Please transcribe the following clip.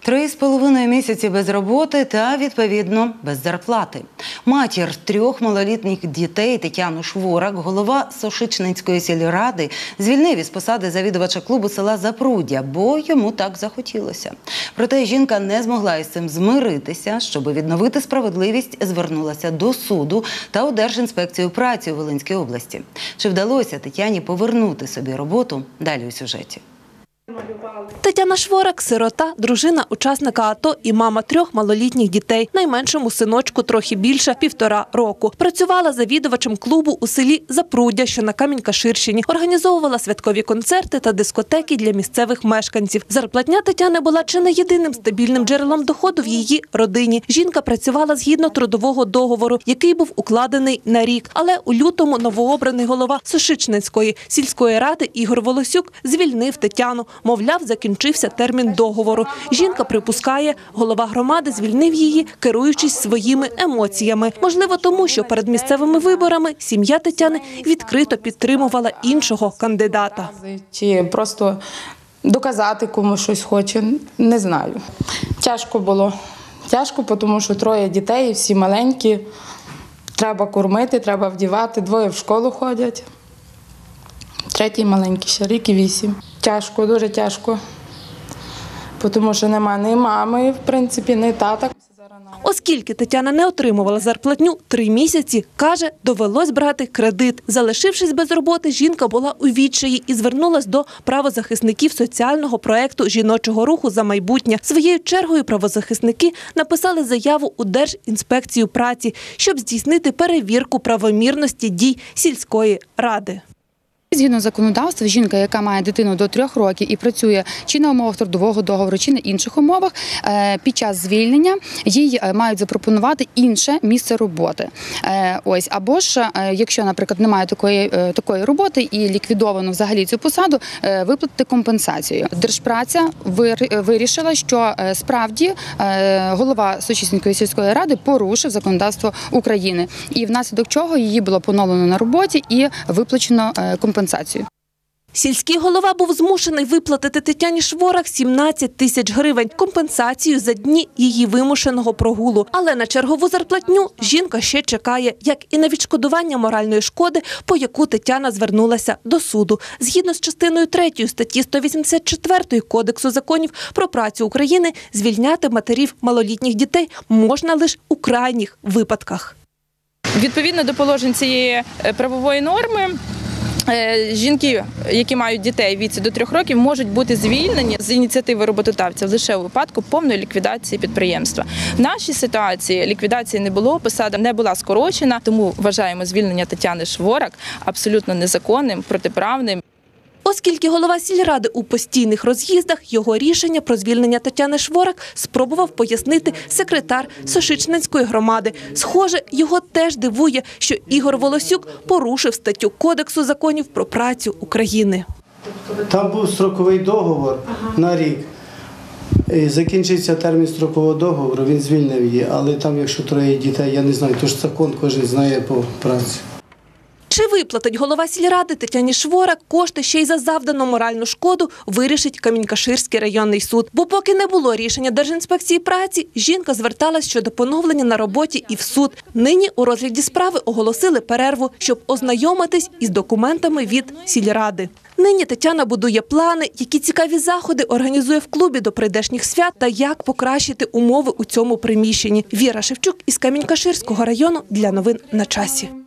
3,5 місяці без роботи та, відповідно, без зарплати. Матір 3 малолітніх дітей Тетяну Шворак, голова Сошичненської сільради, звільнив із посади завідувача клубу села Запруддя, бо йому так захотілося. Проте жінка не змогла із цим змиритися. Щоб відновити справедливість, звернулася до суду та у Держінспекцію праці у Волинській області. Чи вдалося Тетяні повернути собі роботу? Далі у сюжеті. Тетяна Шворак – сирота, дружина учасника АТО і мама 3 малолітніх дітей. Найменшому синочку трохи більше – 1,5 року. Працювала завідувачем клубу у селі Запруддя, що на Камінь-Каширщині. Організовувала святкові концерти та дискотеки для місцевих мешканців. Зарплатня Тетяни була чи не єдиним стабільним джерелом доходу в її родині. Жінка працювала згідно трудового договору, який був укладений на рік. Але у лютому новообраний голова Сошичненської сільської ради Ігор Волосюк звільнив Тетяну. Мовляв, закінчився термін договору. Жінка припускає, голова громади звільнив її, керуючись своїми емоціями. Можливо, тому, що перед місцевими виборами сім'я Тетяни відкрито підтримувала іншого кандидата. Чи просто доказати комусь щось хоче, не знаю. Тяжко було. Тяжко, тому що 3 дітей, всі маленькі. Треба кормити, треба вдівати, 2 в школу ходять. 3 маленький ще, рік і 8. Тяжко, дуже тяжко, тому що немає ні мами, в принципі, ні тата. Оскільки Тетяна не отримувала зарплатню 3 місяці, каже, довелось брати кредит. Залишившись без роботи, жінка була у відчаї і звернулась до правозахисників соціального проєкту жіночого руху «За майбутнє». Своєю чергою правозахисники написали заяву у Держінспекцію праці, щоб здійснити перевірку правомірності дій сільської ради. Згідно законодавства, жінка, яка має дитину до 3 років і працює чи на умовах трудового договору, чи на інших умовах, під час звільнення їй мають запропонувати інше місце роботи. Або ж, якщо, наприклад, немає такої роботи і ліквідовано взагалі цю посаду, виплатити компенсацію. Держпраця вирішила, що справді голова Сошичненської сільської ради порушив законодавство України. І внаслідок чого її було поновлено на роботі і виплачено компенсацію. Сільський голова був змушений виплатити Тетяні Шворак 17 тисяч гривень – компенсацію за дні її вимушеного прогулу. Але на чергову зарплатню жінка ще чекає, як і на відшкодування моральної шкоди, по яку Тетяна звернулася до суду. Згідно з частиною 3 статті 184 Кодексу законів про працю України, звільняти матерів малолітніх дітей можна лише у крайніх випадках. Відповідно до положень цієї правової норми, жінки, які мають дітей в віці до 3 років, можуть бути звільнені з ініціативи роботодавця лише у випадку повної ліквідації підприємства. В нашій ситуації ліквідації не було, посада не була скорочена, тому вважаємо звільнення Тетяни Шворак абсолютно незаконним, протиправним. Оскільки голова сільради у постійних роз'їздах, його рішення про звільнення Тетяни Шворак спробував пояснити секретар Сошичненської громади. Схоже, його теж дивує, що Ігор Волосюк порушив статтю Кодексу законів про працю України. Там був строковий договор на рік. Закінчився термін строкового договору, він звільнив її. Але там, якщо 3 дітей, я не знаю, то ж закон кожен знає по праці. Чи виплатить голова сільради Тетяні Шворак кошти ще й за завдану моральну шкоду, вирішить Камінь-Каширський районний суд. Бо поки не було рішення Держінспекції праці, жінка зверталась щодо поновлення на роботі і в суд. Нині у розгляді справи оголосили перерву, щоб ознайомитись із документами від сільради. Нині Тетяна будує плани, які цікаві заходи організує в клубі до прийдешніх свят та як покращити умови у цьому приміщенні. Віра Шевчук із Камінь-Каширського району для новин на часі.